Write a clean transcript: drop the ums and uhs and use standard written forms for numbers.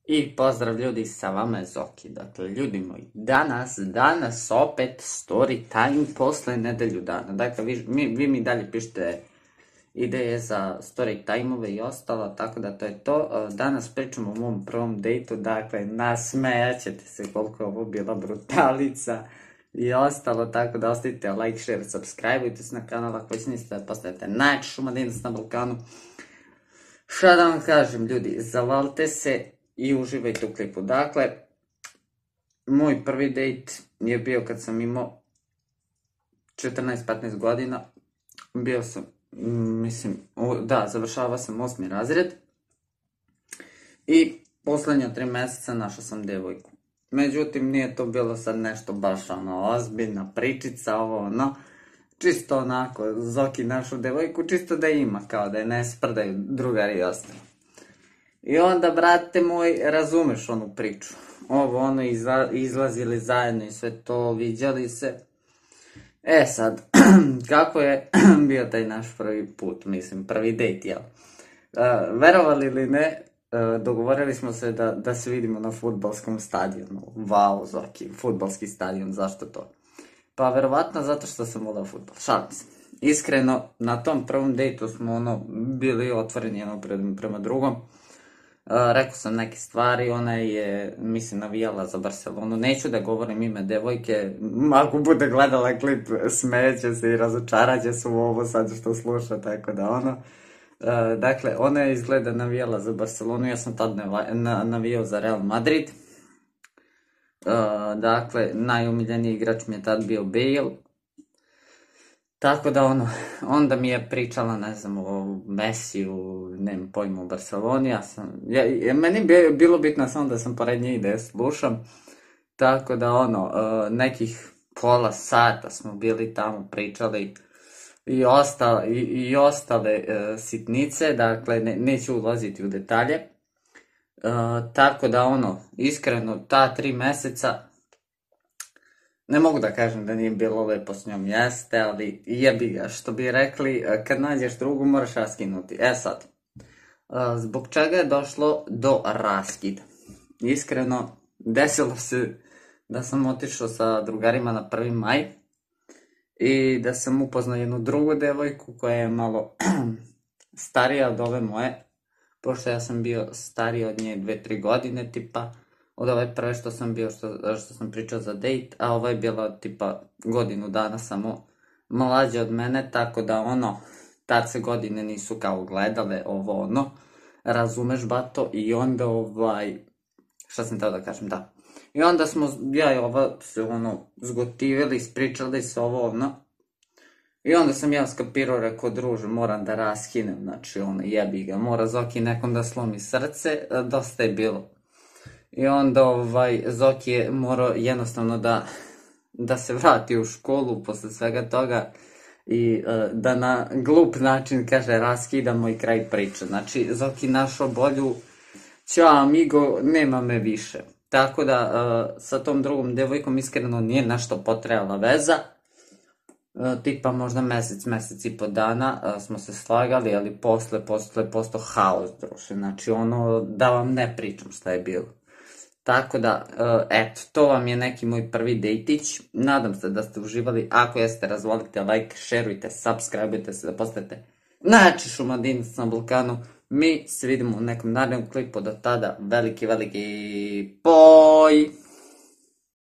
I pozdrav ljudi, sa vama je Zoki. Dakle, ljudi moji, danas opet story time posle nedelju dana. Dakle, vi mi dalje pišete ideje za story time-ove i ostalo, tako da to je to. Danas pričamo o mom prvom dejtu, dakle, nasmejat ćete se koliko je ovo bila brutalica i ostalo, tako da ostavite like, share, subscribe-ujte se na kanal ako već niste, da postavite najjači šumadinac na Balkanu. Šta da vam kažem, ljudi, zavalite se i uživajte u klipu. Dakle, moj prvi dejt je bio kad sam imao 14-15 godina. Bio sam, završavao sam 8. razred. I poslednja 3 meseca našao sam devojku. Međutim, nije to bilo sad nešto baš ozbiljna pričica, čisto onako, Zoki našao devojku, čisto da ima, kao da je ne sprdaju drugari i ostalo. I onda, brate moj, razumeš onu priču. Izlazili zajedno i sve to, viđali se. E sad, kako je bio taj naš prvi put, prvi dejt, jel? Verovali ili ne, dogovorili smo se da se vidimo na fudbalskom stadionu. Vau, Zoki, fudbalski stadion, zašto to? Pa verovatno zato što sam volao fudbal, šalim se. Iskreno, na tom prvom dejtu smo bili otvoreni jedno prema drugom. Rekao sam neke stvari, ona je, navijala za Barcelonu. Neću da govorim ime devojke, ako bude gledala klip, smejeće se i razočaraće se u ovo sad što sluša, tako da dakle, ona je izgleda navijala za Barcelonu, ja sam tad navijao za Real Madrid. Dakle, najomiljeniji igrač mi je tad bio Bale. Tako da onda mi je pričala, ne znam, o Mesiju, nemam pojma, o Barceloni, meni je bilo bitno samo da sam pored nje i da je slušam, tako da nekih pola sata smo bili tamo, pričali i ostale sitnice, dakle, neću ulaziti u detalje, tako da iskreno, ta 3 meseca, ne mogu da kažem da nije bilo lepo s njom, jeste, ali jebi ga, što bi rekli, kad nađeš drugu moraš raskinuti. E sad, zbog čega je došlo do raskida? Iskreno, desilo se da sam otišao sa drugarima na 1. maj i da sam upoznao jednu drugu devojku koja je malo starija od ove moje, pošto ja sam bio stariji od nje 2-3 godine, tipa, od ove prve što sam bio, što sam pričao za dejt, a ova je bila tipa godinu dana samo mlađa od mene, tako da tad se godine nisu kao gledale, razumeš bato, i onda šta sam teo da kažem, da. I onda smo, ja i ova se zgotivili, ispričali se i onda sam ja skapirao, rekao, druže, moram da raskinem, znači jebi ga, mora Zoki nekom da slomi srce, dosta je bilo. I onda Zoki je morao jednostavno da se vrati u školu posle svega toga i da na glup način kaže raskidamo i kraj priče. Znači Zoki našao bolju, ćao amigo, nema me više. Tako da sa tom drugom devojkom iskreno nije nešto potrajala veza. Tipa možda mesec i po dana smo se slagali, ali posle postao haos, druže. Znači da vam ne pričam šta je bilo. Tako da, eto, to vam je neki moj prvi dejtić. Nadam se da ste uživali. Ako jeste, razvolite like, šerujte, subscribe-ujte se da postanete najjači šumadinac na Balkanu. Mi se vidimo u nekom narednom klipu. Do tada, veliki poj!